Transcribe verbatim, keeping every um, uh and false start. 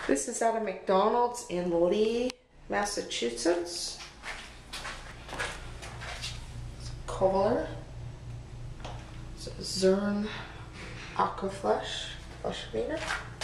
This is at a McDonald's in Lee, Massachusetts. It's Kohler. It's a Zern Aqua Flush, flush cleaner.